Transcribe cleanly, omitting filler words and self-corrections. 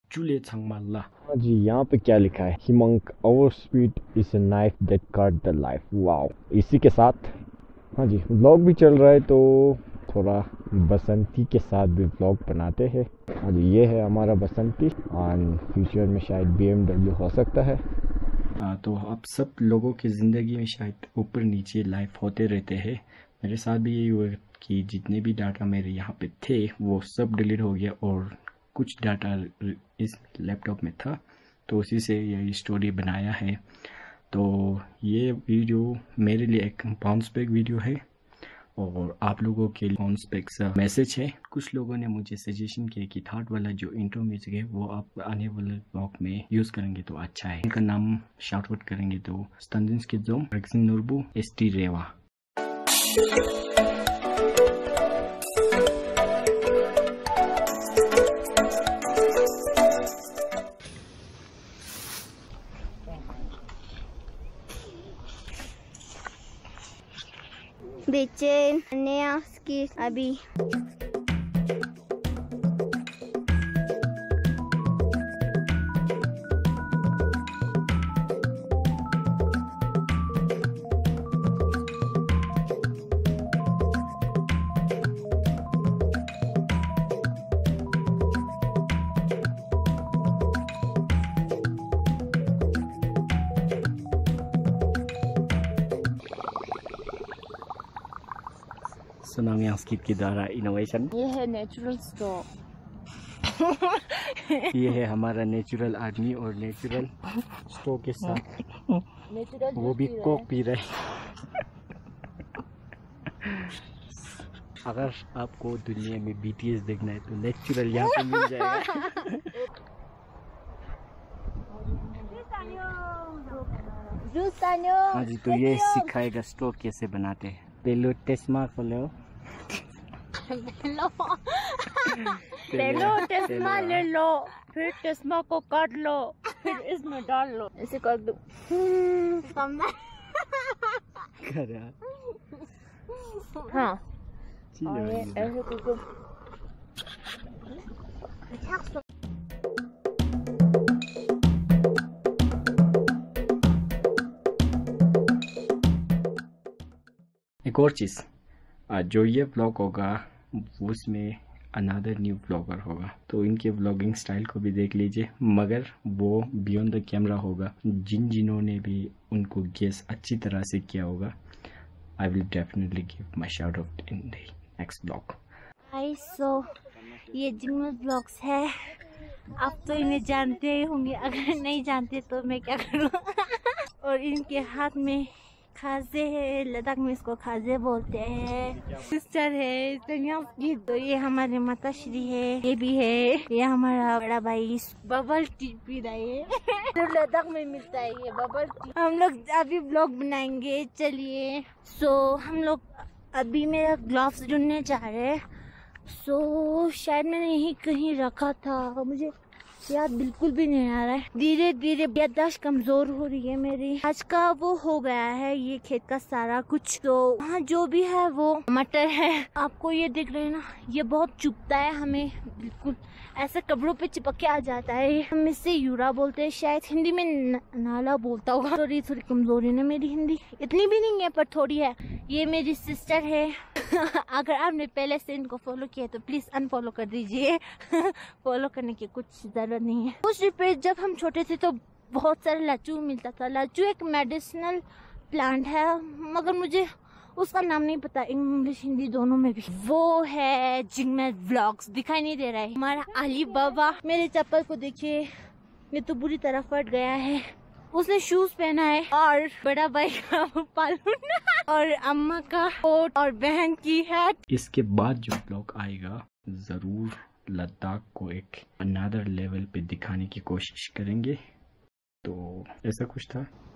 चूल्हे छंगमाला। हाँ जी, यहाँ पे क्या लिखा है? Himank, our speed is a knife that cut the life. Wow. इसी के साथ हाँ जी व्लॉग भी चल रहा है, तो थोड़ा बसंती के साथ भी व्लॉग बनाते हैं। हाँ जी, ये है हमारा बसंती, एंड फ्यूचर में शायद BMW हो सकता है। तो अब सब लोगों की ज़िंदगी में शायद ऊपर नीचे लाइफ होते रहते हैं। मेरे साथ भी यही हुआ कि जितने भी डाटा मेरे यहाँ पे थे वो सब डिलीट हो गया और कुछ डाटा इस लैपटॉप में था, तो उसी से ये स्टोरी बनाया है। तो ये वीडियो मेरे लिए एक बाउंस बैक वीडियो है और आप लोगों के लिए बाउंस बैक सा मैसेज है। कुछ लोगों ने मुझे सजेशन किया कि थर्ड वाला जो इंट्रो म्यूजिक है वो आप आने वाले ब्लॉग में यूज करेंगे तो अच्छा है। इनका नाम शाउट आउट करेंगे तो स्तंदिन स्किज़ो, रेक्सिन नूरबू, ST रेवा। बेचैन नया स्किल अभी सुनाम yang skit के द्वारा इनोवेशन। ये है नेचुरल स्टॉक। ये है हमारा नेचुरल आदमी और नेचुरल स्टोव के साथ वो भी कोक पी रहे हैं। अगर आपको दुनिया में BTS देखना है तो नेचुरल यहाँ पे मिल जाएगा। हाँ जी, तो ये सिखाएगा स्टोव कैसे बनाते हैं। पहले टेस्मा खोलो, पहले टेस्मा ले लो, फिर टेस्मा को काट लो, फिर इसमें डाल लो, ऐसे कर दो। हाँ, और ये ऐसे करके एक और चीज़, जो ये व्लॉग होगा उसमें अनदर न्यू व्लॉगर होगा, तो इनके व्लॉगिंग स्टाइल को भी देख लीजिए, मगर वो बियॉन्ड द कैमरा होगा। जिन्होंने भी उनको गेस अच्छी तरह से किया होगा, I will definitely give my shout out in the next vlog. So ये जिंगल ब्लॉग्स है। आप तो इन्हें जानते ही होंगे, अगर नहीं जानते तो मैं क्या करूँ। और इनके हाथ में खाजे है, लद्दाख में इसको खाजे बोलते हैं। सिस्टर है की, तो ये हमारे माता श्री है, ये भी है, ये हमारा बड़ा भाई बबल टी पी रहा है। तो लद्दाख में मिलता है ये बबल टी। हम लोग अभी ब्लॉग बनाएंगे, चलिए। हम लोग अभी मेरा ग्लव्स ढूंढने जा रहे हैं। शायद मैंने यही कहीं रखा था, मुझे याद बिल्कुल भी नहीं आ रहा है। धीरे धीरे याददाश्त कमजोर हो रही है मेरी। आज का वो हो गया है ये खेत का सारा कुछ, तो हाँ जो भी है वो मटर है। आपको ये दिख रहे हैं ना, ये बहुत चुभता है हमें, बिल्कुल ऐसे कपड़ों पे चिपक के आ जाता है। हम इससे यूरा बोलते हैं, शायद हिंदी में नाला बोलता होगा। थोड़ी कमजोरी ना मेरी हिंदी, इतनी भी नहीं है पर थोड़ी है। ये मेरी सिस्टर है। अगर आपने पहले से इनको फॉलो किया तो प्लीज अनफॉलो कर दीजिए। फॉलो करने की कुछ जरूरत नहीं है। उस पे जब हम छोटे थे तो बहुत सारे लाचू मिलता था। लाचू एक मेडिसिनल प्लांट है, मगर मुझे उसका नाम नहीं पता, इंग्लिश हिंदी दोनों में भी। वो है जिंगल व्लॉग्स, दिखाई नहीं दे रहा है हमारा अली बाबा। मेरे चप्पल को देखिए, ये तो बुरी तरह फट गया है। उसने शूज पहना है, और बड़ा भाई का पालून, और अम्मा का कोट, और बहन की हैट। इसके बाद जो ब्लॉग आएगा ज़रूर लद्दाख को एक अनदर लेवल पे दिखाने की कोशिश करेंगे। तो ऐसा कुछ था।